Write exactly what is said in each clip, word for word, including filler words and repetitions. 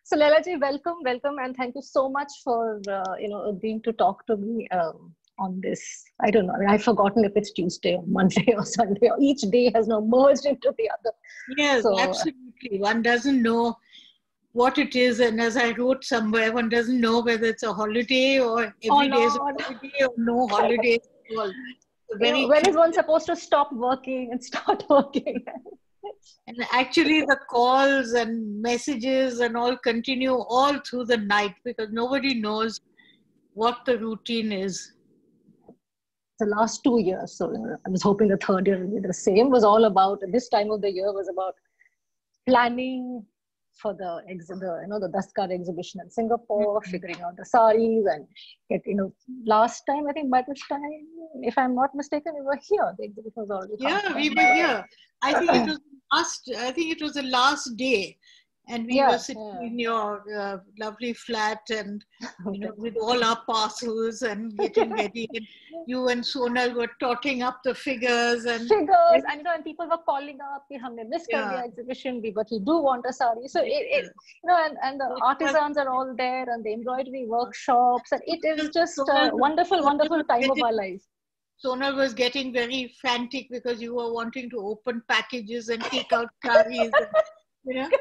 So Leila ji, welcome, welcome, and thank you so much for uh, you know agreeing to talk to me um, on this. I don't know. I mean, I've forgotten if it's Tuesday or Monday or Sunday, or each day has now merged into the other. Yes, So, absolutely. One doesn't know what it is, and as I wrote somewhere, one doesn't know whether it's a holiday or every oh day is a Lord, holiday or no holiday at all. So you know, very when is one curious. supposed to stop working and start working? And actually, the calls and messages and all continue all through the night because nobody knows what the routine is. The last two years, so uh, I was hoping the third year will be the same. Was all about this time of the year was about planning for the exhibit, you know, the Daskar exhibition in Singapore, Mhm. figuring out the saris and get, you know, last time, I think by this time, if I'm not mistaken, we were here. The exhibit was already half Yeah, we done. were here. I think it was last. I think it was the last day, and we were Yeah, sitting yeah. in your uh, lovely flat, and you know, Okay. with all our parcels and getting ready. And you and Sonal were totting up the figures, and Figures, and you know, and people were calling up, we have missed yeah, the exhibition, we but we do want a sari. So it, yeah. it you know, and, and the It was, artisans are all there, and the embroidery workshops, and it is just Sonal, a wonderful, Sonal wonderful was time of getting, our life. Sonal was getting very frantic because you were wanting to open packages and take out saris, and, you know.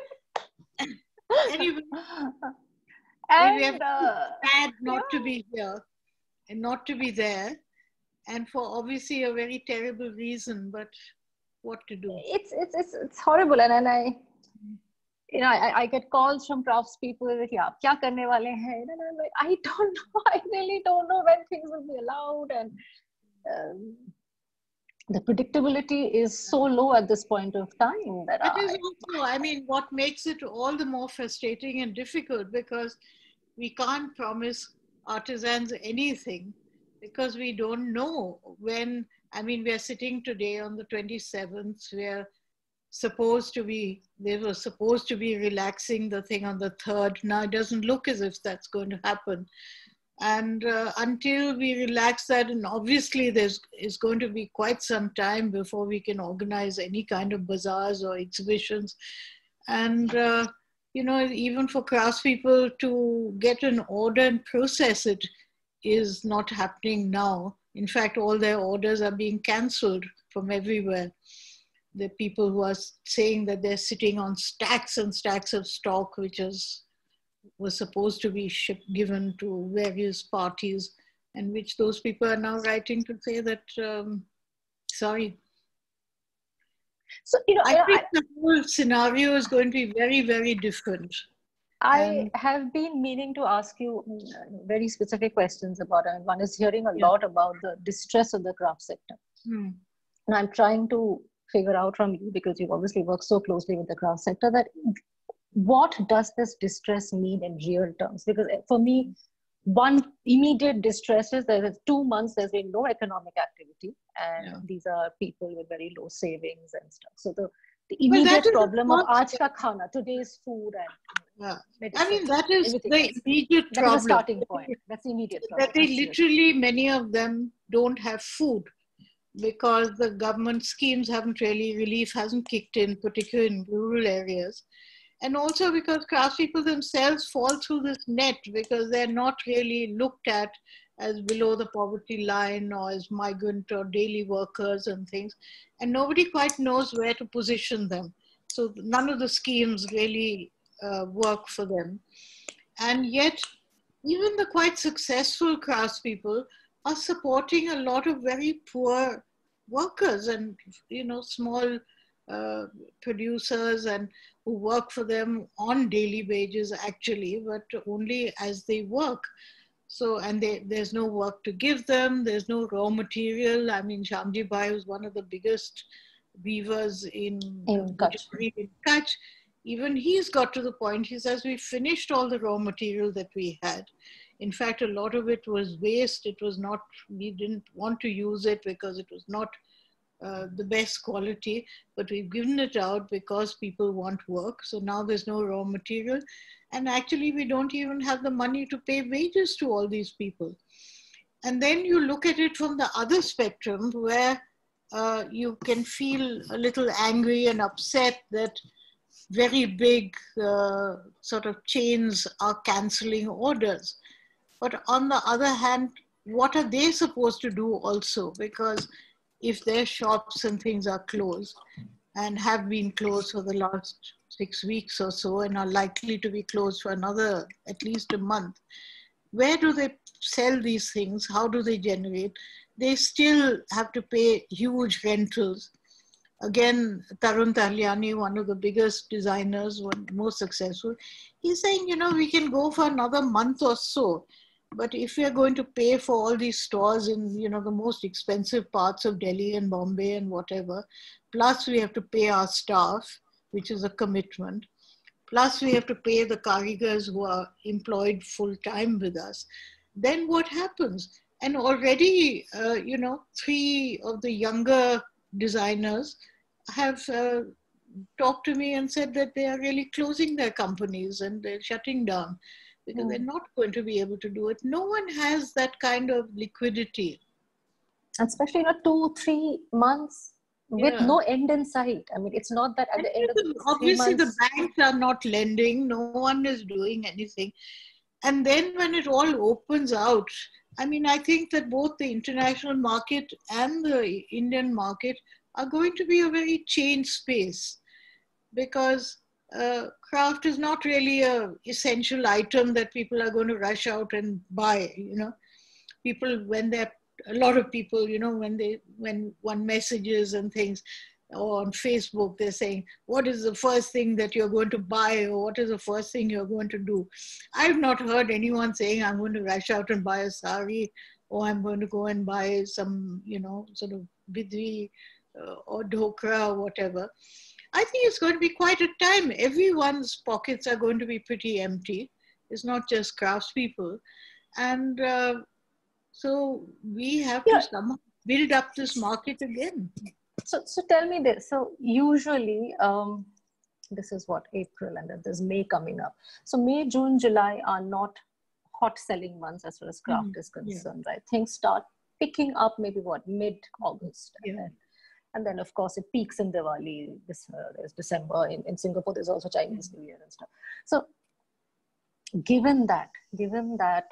Anyway, we were And uh, sad not to yeah, be here and not to be there, and for obviously a very terrible reason, but what to do? it's it's it's it's horrible, and and I you know I, I get calls from craftspeople that yeah, kya karne wale hain, and I'm like I don't know, I really don't know when things will be allowed, and um, the predictability is so low at this point of time that That is I also, I mean, what makes it all the more frustrating and difficult because we can't promise artisans anything because we don't know when. I mean, we're sitting today on the twenty-seventh, we're supposed to be, they were supposed to be relaxing the thing on the third. Now it doesn't look as if that's going to happen. And uh, until we relax that, and obviously there's is going to be quite some time before we can organize any kind of bazaars or exhibitions. And uh, you know, even for craftspeople to get an order and process it is not happening now. In fact, all their orders are being cancelled from everywhere. The people who are saying that they're sitting on stacks and stacks of stock, which is was supposed to be shipped, given to various parties, and which those people are now writing to say that, um, sorry. so you know I think I, the whole scenario is going to be very, very different. I And have been meaning to ask you mm, very specific questions about it. One is hearing a yeah. lot about the distress of the craft sector. Hmm. And I'm trying to figure out from you, because you've obviously worked so closely with the craft sector, that what does this distress mean in real terms? Because for me, one immediate distress is that two months there's been no economic activity, and Yeah. these are people with very low savings and stuff. So the, the Well, that immediate is of problem of course, aaj ka khana, today's food and yeah. I medicine mean, that and is everything the else. immediate That is a problem. starting point. That's the immediate That problem. they Absolutely. literally, many of them don't have food because the government schemes haven't really, relief hasn't kicked in, particularly in rural areas. And also because craftspeople themselves fall through this net because they're not really looked at as below the poverty line or as migrant or daily workers and things. And nobody quite knows where to position them. So none of the schemes really uh, work for them. And yet, even the quite successful craftspeople are supporting a lot of very poor workers and, you know, small uh, producers and who work for them on daily wages actually, but only as they work. So, and they, there's no work to give them, there's no raw material. I mean, Shamji Bhai was one of the biggest weavers in uh, In Kutch. Bhojpuri, in Kutch. Even he's got to the point, he says, we finished all the raw material that we had. In fact, a lot of it was waste. It was not, we didn't want to use it because it was not uh, the best quality, but we've given it out because people want work. So now there's no raw material. And actually, we don't even have the money to pay wages to all these people. And then you look at it from the other spectrum where uh, you can feel a little angry and upset that very big uh, sort of chains are canceling orders. But on the other hand, what are they supposed to do also? Because if their shops and things are closed and have been closed for the last six weeks or so and are likely to be closed for another at least a month, where do they sell these things? How do they generate? They still have to pay huge rentals. Again, Tarun Tahliani, one of the biggest designers, one most successful, he's saying, you know, we can go for another month or so. But if we're going to pay for all these stores in, you know, the most expensive parts of Delhi and Bombay and whatever, plus we have to pay our staff, which is a commitment, plus we have to pay the karigars who are employed full time with us, then what happens? And already, uh, you know, three of the younger designers have uh, talked to me and said that they are really closing their companies and they're shutting down because mm. they're not going to be able to do it. No one has that kind of liquidity. Especially in a two, three months with yeah. no end in sight. I mean, it's not that at and the end of the obviously months, the banks are not lending, no one is doing anything. And then when it all opens out, I mean, I think that both the international market and the Indian market are going to be a very changed space because uh, craft is not really a essential item that people are going to rush out and buy, you know. People, when they're, a lot of people, you know, when they, when one messages and things, or on Facebook, they're saying, what is the first thing that you're going to buy or what is the first thing you're going to do? I've not heard anyone saying, I'm going to rush out and buy a sari or I'm going to go and buy some, you know, sort of bidri uh, or dhokra or whatever. I think it's going to be quite a time. Everyone's pockets are going to be pretty empty. It's not just craftspeople. And uh, so we have yeah. to somehow build up this market again. So, so tell me this. So usually, um, this is what, April, and then there's May coming up. So May, June, July are not hot selling months as far as craft mm, is concerned, yeah. right? Things start picking up maybe what, mid-August. Yeah. And, then, and then of course it peaks in Diwali, this, uh, there's December, in, in Singapore there's also Chinese mm. New Year and stuff. So given that, given that,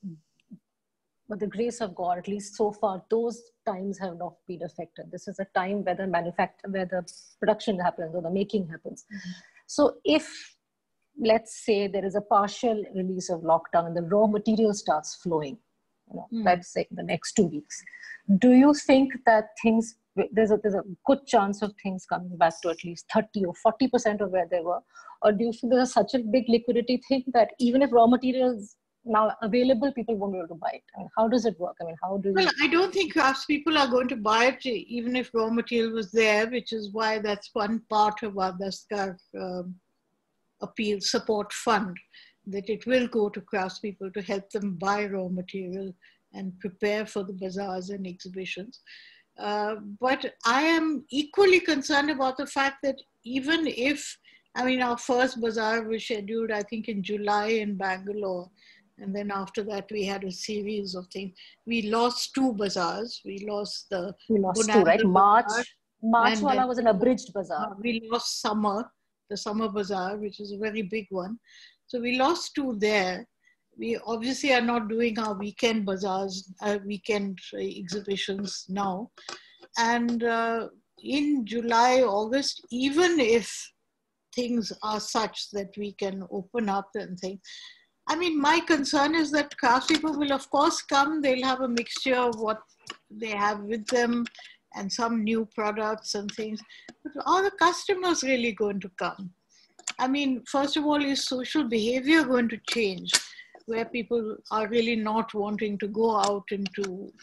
but the grace of God, at least so far, those times have not been affected. This is a time where the manufacture, where the production happens or the making happens. Mm-hmm. So if, let's say there is a partial release of lockdown and the raw material starts flowing, you know, mm. let's say the next two weeks, do you think that things, there's a, there's a good chance of things coming back to at least thirty or forty percent of where they were? Or do you think there's such a big liquidity thing that even if raw materials now available, people won't be able to buy it? I mean, how does it work? I mean, how do Well, you... I don't think craftspeople are going to buy it even if raw material was there, which is why that's one part of our Daskar um, appeal support fund, that it will go to craftspeople to help them buy raw material and prepare for the bazaars and exhibitions. Uh, but I am equally concerned about the fact that even if, I mean, our first bazaar was scheduled, I think, in July in Bangalore. And then after that, we had a series of things. We lost two bazaars. We lost the We lost two, right? March. March wala was an abridged bazaar. We lost summer, the summer bazaar, which is a very big one. So we lost two there. We obviously are not doing our weekend bazaars, uh, weekend exhibitions now. And uh, in July, August, even if things are such that we can open up and things, I mean, my concern is that craftspeople will, of course, come. They'll have a mixture of what they have with them and some new products and things. But are the customers really going to come? I mean, first of all, is social behavior going to change, where people are really not wanting to go out into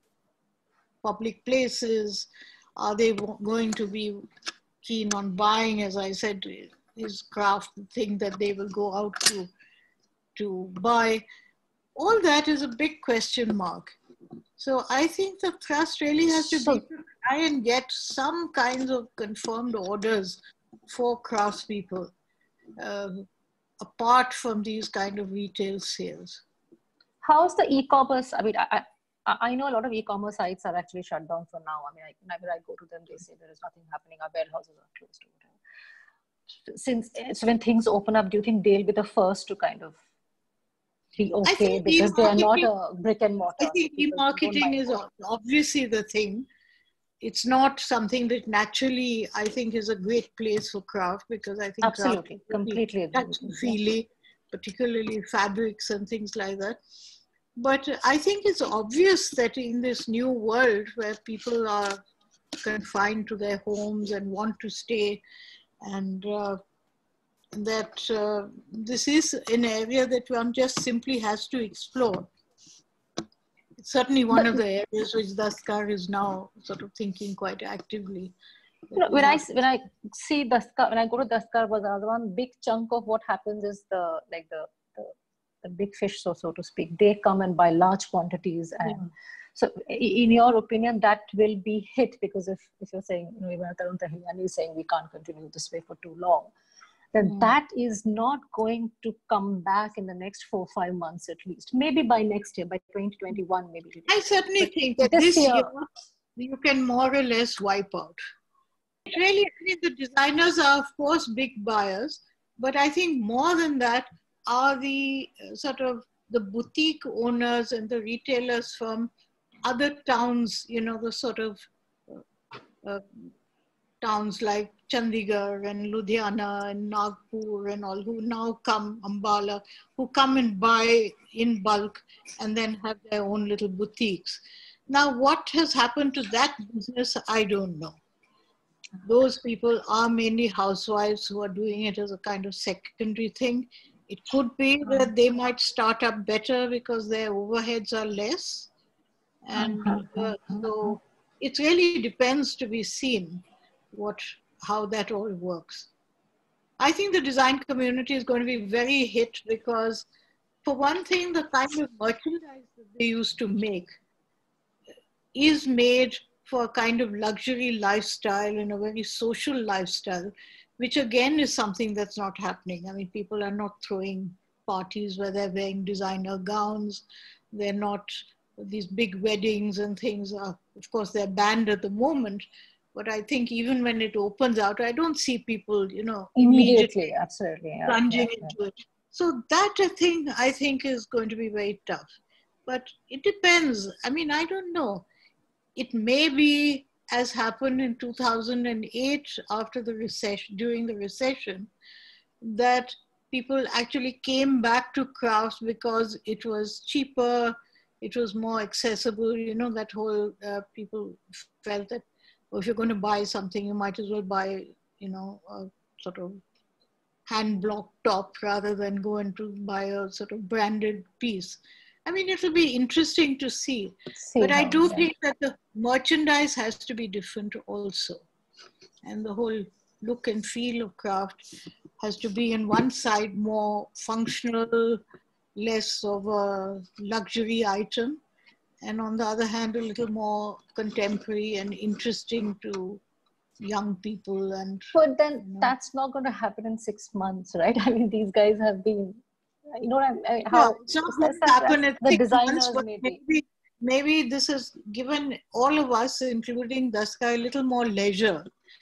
public places? Are they going to be keen on buying, as I said, is craft the thing that they will go out to? to buy? All that is a big question mark. So I think the thrust really has to be to try and get some kinds of confirmed orders for craftspeople, uh, apart from these kind of retail sales. How's the e-commerce? I mean, I, I, I know a lot of e-commerce sites are actually shut down for now. I mean, I, whenever I go to them, they say there is nothing happening. Our warehouses are closed. since so when things open up, do you think they'll be the first to kind of be I okay think because they are not e-marketing, a brick and mortar? I So think people don't e-marketing mind is going. obviously the thing. It's not something that naturally I think is a great place for craft, because I think craft Absolutely, is really completely agree with you. Yeah. touchy-feely, particularly fabrics and things like that. But I think it's obvious that in this new world where people are confined to their homes and want to stay, and uh, that uh, this is an area that one just simply has to explore. It's certainly one But of the areas which Daskar is now sort of thinking quite actively. you know, We when I have, s- when I see Daskar, when I go to Daskar Bazaar, the one big chunk of what happens is the like the the, the big fish, so so to speak. They come and buy large quantities, and yeah. so i- in your opinion, that will be hit because if if you're saying, you know, even Tarun Tahiliani is saying we can't continue this way for too long, then Mm. that is not going to come back in the next four five months at least. Maybe by next year, by twenty twenty-one, maybe. it'll I come. certainly But think that this this year, year you can more or less wipe out. Really, I mean, the designers are, of course, big buyers, but I think more than that are the uh, sort of the boutique owners and the retailers from other towns, you know, the sort of uh, uh, towns like Chandigarh and Ludhiana and Nagpur and all, who now come, Ambala, who come and buy in bulk and then have their own little boutiques. Now, what has happened to that business, I don't know. Those people are mainly housewives who are doing it as a kind of secondary thing. It could be that they might start up better because their overheads are less. And uh, so it really depends to be seen what, how that all works. I think the design community is going to be very hit because, for one thing, the kind of merchandise that they used to make is made for a kind of luxury lifestyle and a very social lifestyle, which again is something that's not happening. I mean, people are not throwing parties where they're wearing designer gowns. They're not, these big weddings and things are, of course, they're banned at the moment. But I think even when it opens out, I don't see people, you know, immediately, immediately, absolutely, yeah, plunging yeah, yeah. into it. So that a thing I think is going to be very tough. But it depends. I mean, I don't know. It may be, as happened in two thousand eight after the recession, during the recession, that people actually came back to crafts because it was cheaper, it was more accessible. You know, that whole, uh, people felt that, well, if you're going to buy something, you might as well buy, you know, a sort of hand block top rather than go and to buy a sort of branded piece. I mean, it'll be interesting to see. See But I how, do yeah. think that the merchandise has to be different also. And the whole look and feel of craft has to be on one side more functional, less of a luxury item. And on the other hand, a little more contemporary and interesting to young people. And But then you know, that's not going to happen in six months, right? I mean, these guys have been, you know, what I mean, yeah, how it's not it's, going it's to that, happen that's in the six months, designers but maybe. maybe, maybe this has given all of us, including Daskar, a little more leisure,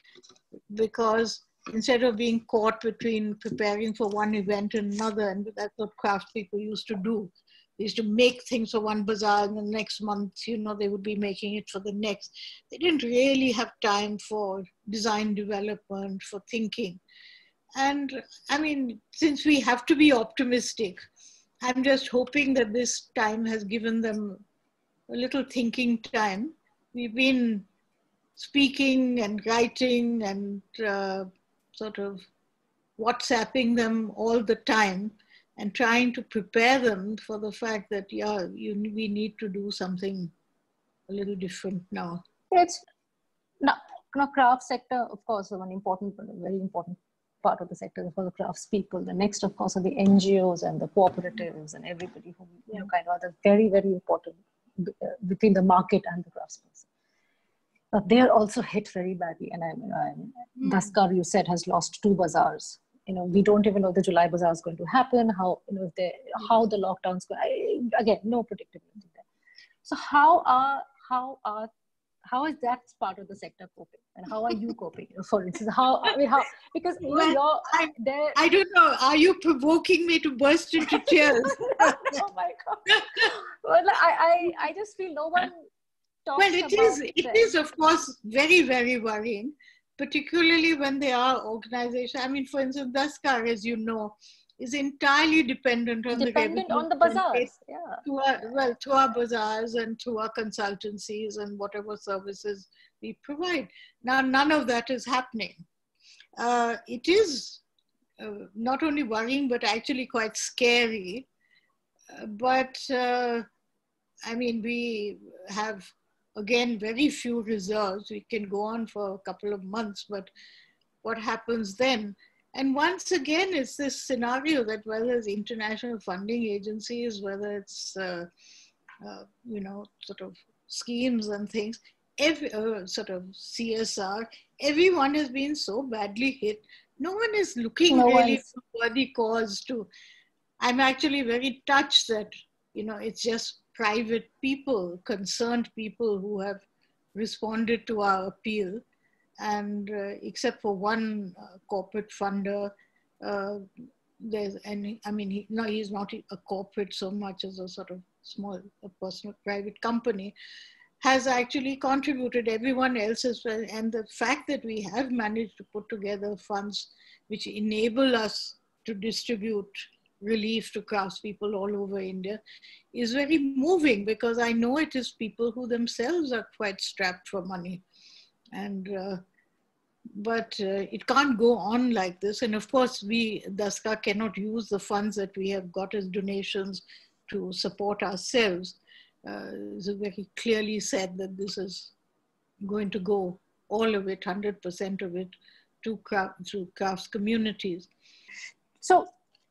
because instead of being caught between preparing for one event and another, and that's what craft people used to do. They used to make things for one bazaar, and the next month, you know, they would be making it for the next. They didn't really have time for design development, for thinking. And I mean, since we have to be optimistic, I'm just hoping that this time has given them a little thinking time. We've been speaking and writing and uh, sort of WhatsApping them all the time and trying to prepare them for the fact that, yeah, you, we need to do something a little different now. It's now, now craft sector, of course, one important, very important part of the sector is for the crafts people. The next, of course, are the N G Os and the cooperatives and everybody who, you know, kind of are very, very important uh, between the market and the craftsperson. But they are also hit very badly. And I'm, I'm Mm. Daskar, you said, has lost two bazaars. You know, we don't even know if the July bazaar is going to happen. How, you know, if they, how the lockdowns go. I, again, no predictability there. So how are how are how is that part of the sector coping, and how are you coping? For instance, how I mean, how because you Well, know, you're I, there. I don't know. Are you provoking me to burst into tears? Oh my God! Well, I, I I just feel no one talks Well, it about is. It them. is, of course, very, very worrying, particularly when they are organizations. I mean, for instance, Daskar, as you know, is entirely dependent on Dependent the on the revenue bazaars. Yeah. to our, well, to our bazaars and to our consultancies and whatever services we provide. Now, none of that is happening. Uh, it is uh, not only worrying, but actually quite scary. Uh, but, uh, I mean, we have, again, very few reserves. We can go on for a couple of months, but what happens then? And once again, it's this scenario that whether it's international funding agencies, whether it's, uh, uh, you know, sort of schemes and things, every, uh, sort of C S R, everyone has been so badly hit. No one is looking No really one's. for worthy cause to. I'm actually very touched that, you know, it's just private people, concerned people who have responded to our appeal. And uh, except for one uh, corporate funder, uh, there's any, I mean, he, no, he's not a corporate so much as a sort of small, a personal private company, has actually contributed. Everyone else as well. And the fact that we have managed to put together funds which enable us to distribute relief to craftspeople all over India is very moving, because I know it is people who themselves are quite strapped for money. And uh, but uh, it can't go on like this. And of course, we, Daskar, cannot use the funds that we have got as donations to support ourselves. Uh, it's very clearly said that this is going to go, all of it, one hundred percent of it, to craft, through crafts communities. So,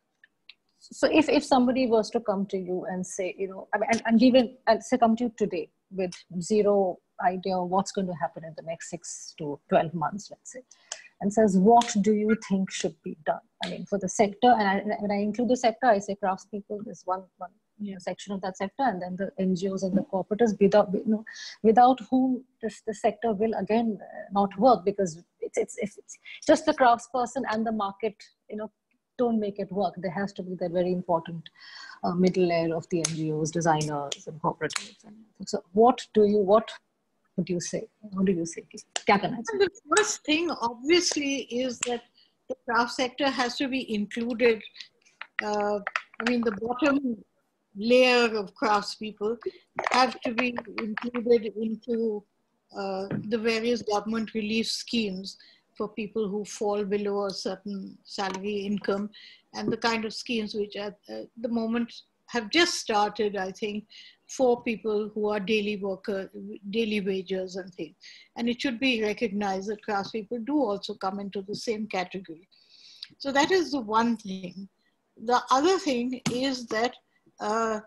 so if, if somebody was to come to you and say, you know, I mean, and, and even, and say come to you today with zero idea of what's going to happen in the next six to twelve months, let's say, and says, what do you think should be done? I mean, for the sector, and I, when I include the sector, I say craftspeople is one, one yeah. section of that sector, and then the N G Os and the corporates, without, you know, without whom this, the sector will again not work, because it's, it's, it's just the craftsperson and the market, you know, don't make it work. There has to be that very important uh, middle layer of the N G Os, designers and cooperatives. So what do you, what would you say? What do you say? Kya karna hai? The first thing, obviously, is that the craft sector has to be included. Uh, I mean, the bottom layer of craftspeople have to be included into uh, the various government relief schemes for people who fall below a certain salary income, and the kind of schemes which at uh, the moment have just started, I think, for people who are daily worker, daily wagers and things. And it should be recognized that craftspeople do also come into the same category. So that is the one thing. The other thing is that uh,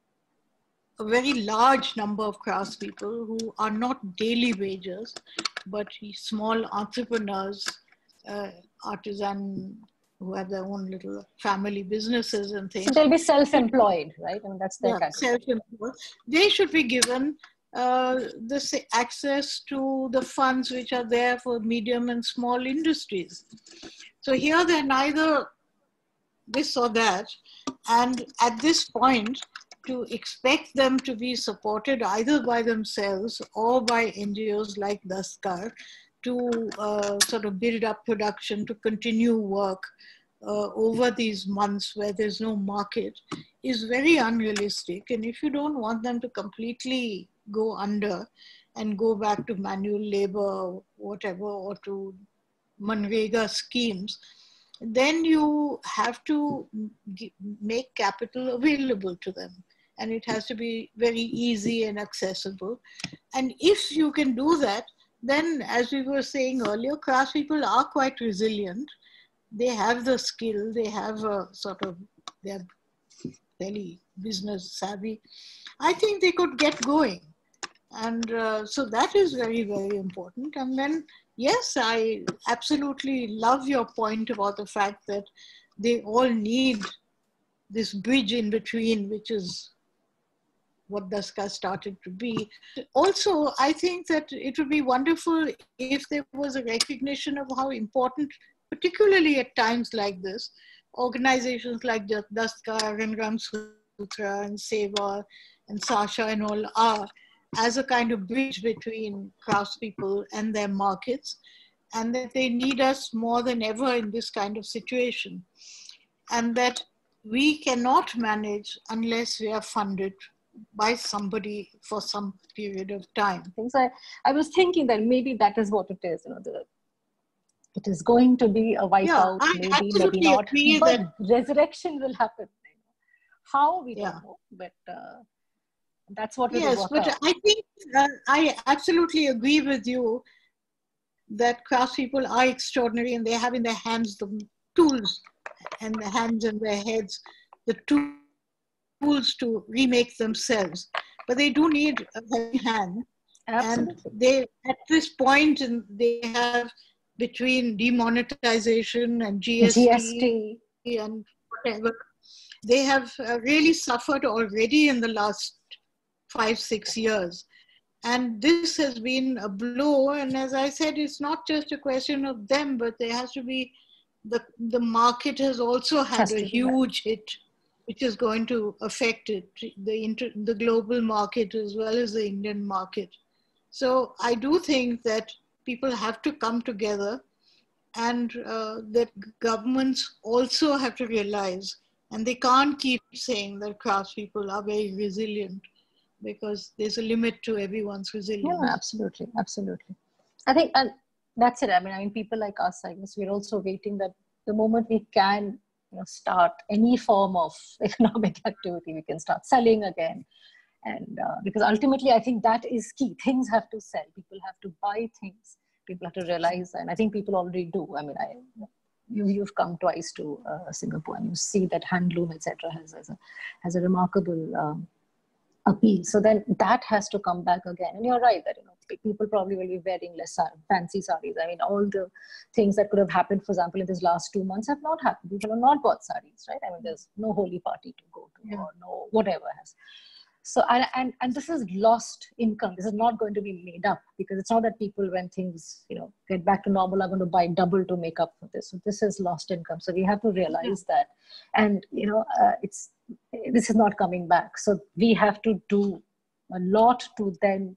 a very large number of craftspeople who are not daily wagers, but small entrepreneurs, uh, artisan, who have their own little family businesses and things. So they'll be self-employed, right? I mean, that's their yeah, category. Self-employed. They should be given uh, this access to the funds which are there for medium and small industries. So here they're neither this or that. And at this point, to expect them to be supported either by themselves or by N G Os like Daskar to uh, sort of build up production, to continue work uh, over these months where there's no market, is very unrealistic. And if you don't want them to completely go under and go back to manual labor or whatever, or to Manrega schemes, then you have to make capital available to them. And it has to be very easy and accessible. And if you can do that, then, as we were saying earlier, craftspeople are quite resilient. They have the skill, they have a sort of, they're fairly business savvy. I think they could get going. And uh, so that is very, very important. And then, yes, I absolutely love your point about the fact that they all need this bridge in between, which is what Dasca started to be. Also, I think that it would be wonderful if there was a recognition of how important, particularly at times like this, organizations like Dasca and Ramsutra and Seva and Sasha and all are, as a kind of bridge between craftspeople and their markets, and that they need us more than ever in this kind of situation. And that we cannot manage unless we are funded by somebody for some period of time. So I, I was thinking that maybe that is what it is. You know, the, it is going to be a wipeout, yeah, I maybe, absolutely maybe not, agree but that resurrection will happen. How, we yeah. don't know, but uh, that's what we yes, will work but out. I think uh, I absolutely agree with you that craftspeople are extraordinary and they have in their hands the tools and the hands and their heads, the tools to remake themselves. But they do need a helping hand. Absolutely. And they, at this point, in, they have between demonetization and G S T, G S T and whatever, they have uh, really suffered already in the last five, six years. And this has been a blow. And as I said, it's not just a question of them, but there has to be, the, the market has also had a huge hit, which is going to affect it, the, inter, the global market as well as the Indian market. So I do think that people have to come together, and uh, that governments also have to realize, and they can't keep saying that craftspeople are very resilient, because there's a limit to everyone's resilience. Yeah, absolutely, absolutely. I think, and that's it. I mean, I mean, people like us, I guess, we're also waiting that the moment we can, you know, start any form of economic activity, we can start selling again. And uh, because ultimately, I think that is key. Things have to sell. People have to buy things. People have to realize, and I think people already do. I mean, I, you, you've come twice to uh, Singapore, and you see that handloom, et cetera, has, has a has a remarkable um, appeal. So then that has to come back again. And you're right that, you know, people probably will be wearing less fancy sarees. I mean, all the things that could have happened, for example, in these last two months have not happened. People have not bought sarees, right? I mean, there's no holy party to go to, yeah, or no whatever has. So, and, and, and this is lost income. This is not going to be made up, because it's not that people, when things, you know, get back to normal, are going to buy double to make up for this. So this is lost income. So we have to realize that. And, you know, uh, it's, this is not coming back. So we have to do a lot to then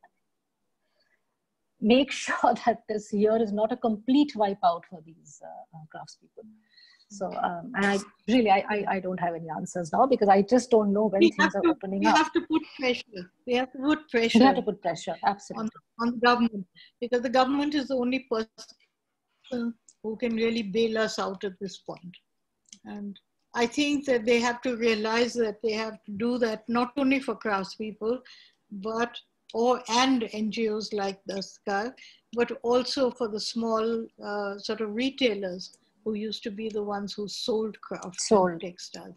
make sure that this year is not a complete wipeout for these uh, uh, craftspeople. So, um, and I really, I, I, I don't have any answers now, because I just don't know when we things are to, opening we up. We have to put pressure. We have to put pressure. We have to put pressure, absolutely. On, on the government, because the government is the only person who can really bail us out at this point. And I think that they have to realize that they have to do that not only for craftspeople, but or and N G Os like Dasca, but also for the small uh, sort of retailers who used to be the ones who sold craft sold. and textile.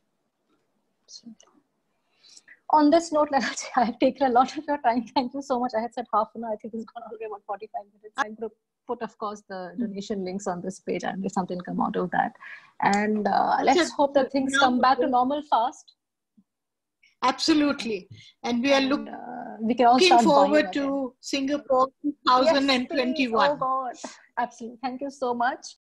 On this note, I've taken a lot of your time. Thank you so much. I had said half an hour. I think it's gone already about forty-five minutes. I'm going to put, of course, the donation links on this page, and if something come out of that. And uh, let's hope that things come back to normal fast. Absolutely. And we are look, and, uh, we can all looking start forward to Singapore two thousand twenty-one. Yes, please. Oh God. Absolutely. Thank you so much.